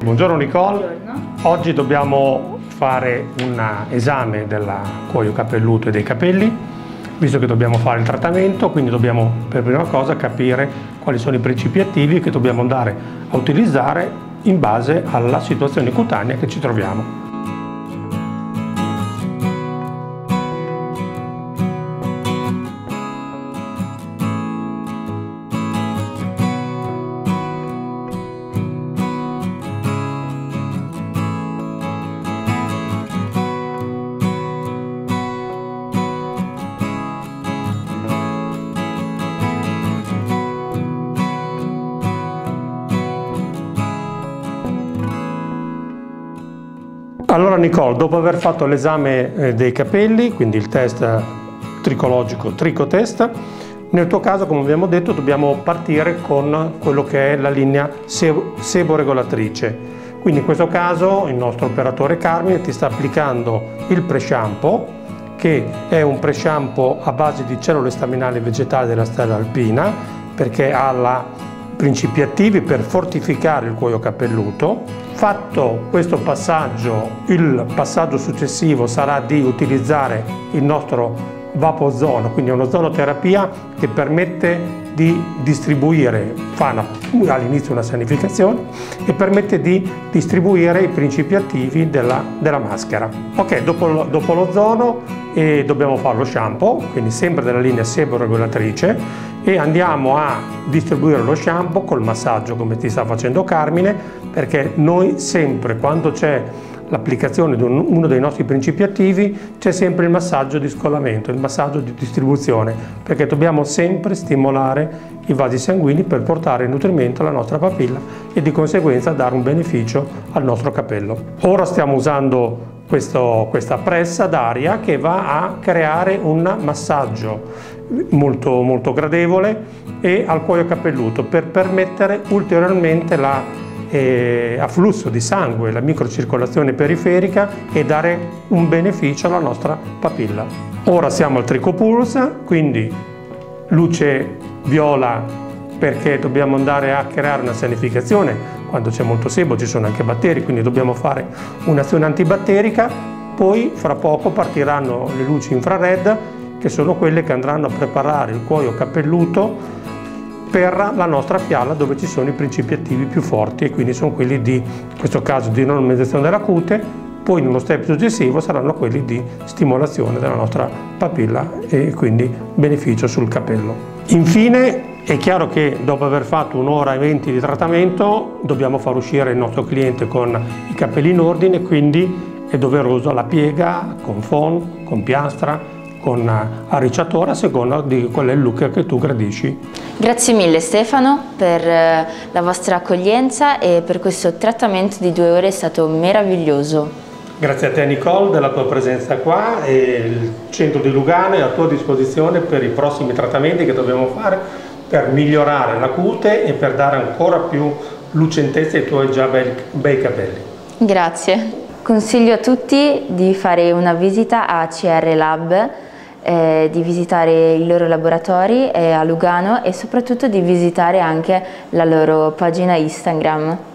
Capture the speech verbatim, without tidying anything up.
Buongiorno Nicole. Buongiorno. Oggi dobbiamo fare un esame del cuoio capelluto e dei capelli, visto che dobbiamo fare il trattamento, quindi dobbiamo per prima cosa capire quali sono i principi attivi che dobbiamo andare a utilizzare in base alla situazione cutanea che ci troviamo. Allora Nicole, dopo aver fatto l'esame dei capelli, quindi il test tricologico Tricotest, nel tuo caso, come abbiamo detto, dobbiamo partire con quello che è la linea seboregolatrice. Quindi in questo caso il nostro operatore Carmine ti sta applicando il pre-shampoo, che è un pre-shampoo a base di cellule staminali vegetali della stella alpina, perché ha la principi attivi per fortificare il cuoio capelluto. Fatto questo passaggio, il passaggio successivo sarà di utilizzare il nostro Vapozono, quindi un'ozonoterapia che permette di distribuire, fa all'inizio una sanificazione e permette di distribuire i principi attivi della, della maschera. Ok, dopo, dopo l'ozono eh, dobbiamo fare lo shampoo, quindi sempre della linea seboregolatrice, e andiamo a distribuire lo shampoo col massaggio come ti sta facendo Carmine, perché noi sempre quando c'è l'applicazione di un, uno dei nostri principi attivi c'è sempre il massaggio di scolamento, il massaggio di distribuzione, perché dobbiamo sempre stimolare i vasi sanguigni per portare il nutrimento alla nostra papilla e di conseguenza dare un beneficio al nostro capello. Ora stiamo usando questo, questa pressa d'aria che va a creare un massaggio molto, molto gradevole e al cuoio capelluto per permettere ulteriormente la E afflusso di sangue, la microcircolazione periferica e dare un beneficio alla nostra papilla. Ora siamo al Tricopulse, quindi luce viola perché dobbiamo andare a creare una sanificazione. Quando c'è molto sebo ci sono anche batteri, quindi dobbiamo fare un'azione antibatterica. Poi fra poco partiranno le luci infrared, che sono quelle che andranno a preparare il cuoio capelluto per la nostra fiala, dove ci sono i principi attivi più forti, e quindi sono quelli di, in questo caso, di normalizzazione della cute. Poi in uno step successivo saranno quelli di stimolazione della nostra papilla e quindi beneficio sul capello. Infine è chiaro che dopo aver fatto un'ora e venti di trattamento dobbiamo far uscire il nostro cliente con i capelli in ordine, quindi è doveroso la piega con phon, con piastra, con arricciatore, a seconda di qual è il look che tu gradisci. Grazie mille Stefano per la vostra accoglienza e per questo trattamento di due ore, è stato meraviglioso. Grazie a te Nicole della tua presenza qua, e il centro di Lugano è a tua disposizione per i prossimi trattamenti che dobbiamo fare per migliorare la cute e per dare ancora più lucentezza ai tuoi già bei, bei capelli. Grazie. Consiglio a tutti di fare una visita a C R Lab, Eh, di visitare i loro laboratori eh, a Lugano, e soprattutto di visitare anche la loro pagina Instagram.